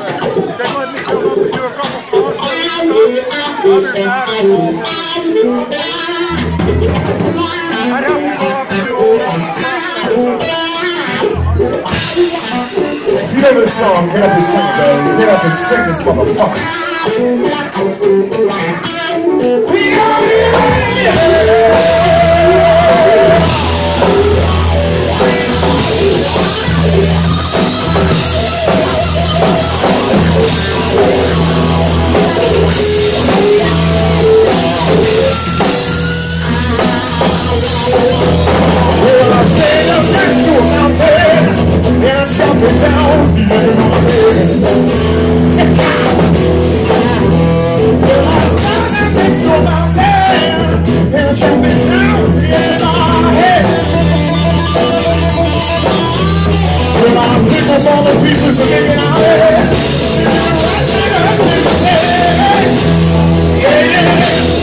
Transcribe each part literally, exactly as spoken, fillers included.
They let me come up and do a couple songs with them and stuff. Other than that, it's all I'd have to go up and do all that stuff. If you know this song, get up and sing it, baby. Get up and sing this motherfucker. We are well, I stand up next to a mountain and chop it down in my head. Well, I stand up next to a mountain and chop it down in my head. Well, I pick up all the pieces and make it out of it. Yeah, yeah.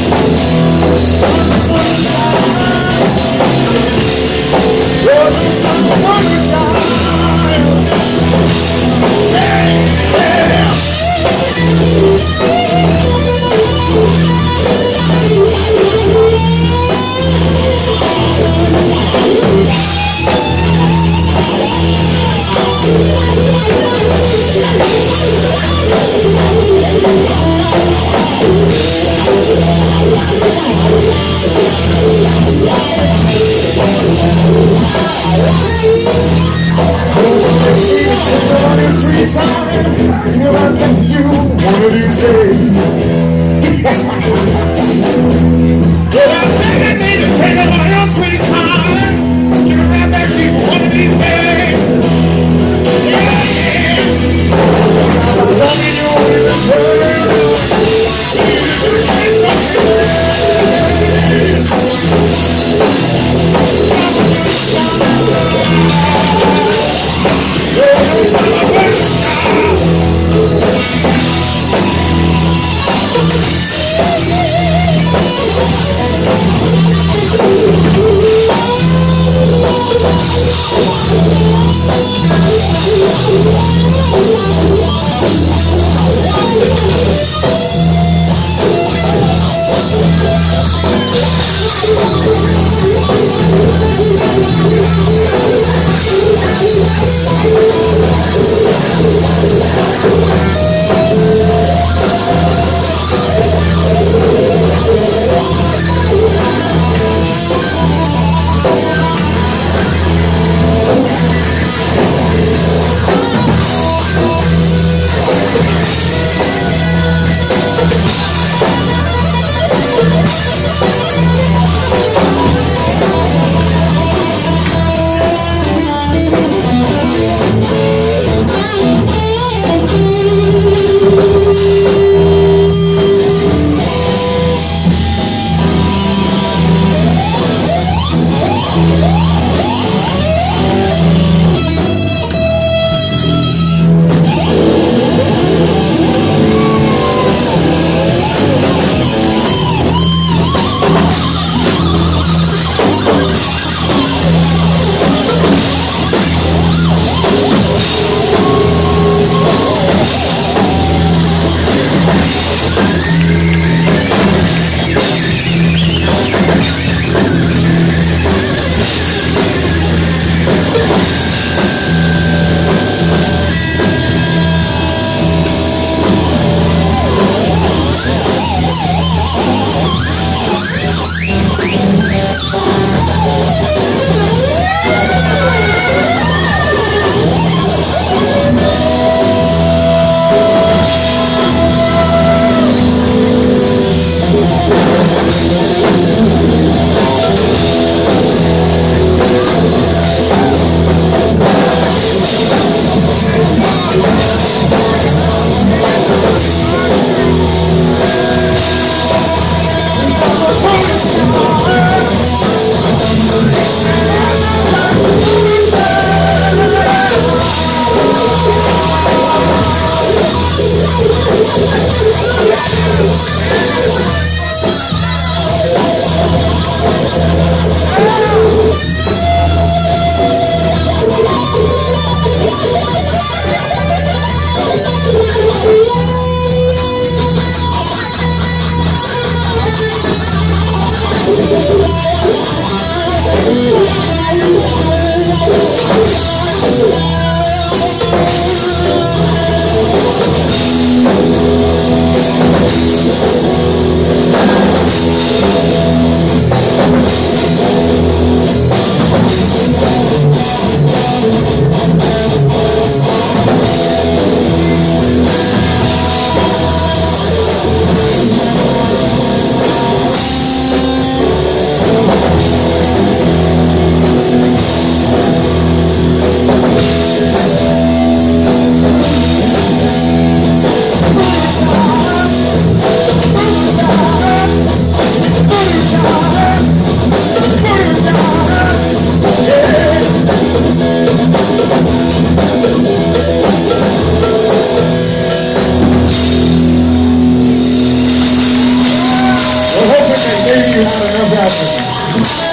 Sweet time, you'll run back to you one of these days. Well, I think I need to take a little sweet time, you'll run back to you one of these days. Yeah, yeah. Don't be your way to turn. enough happening.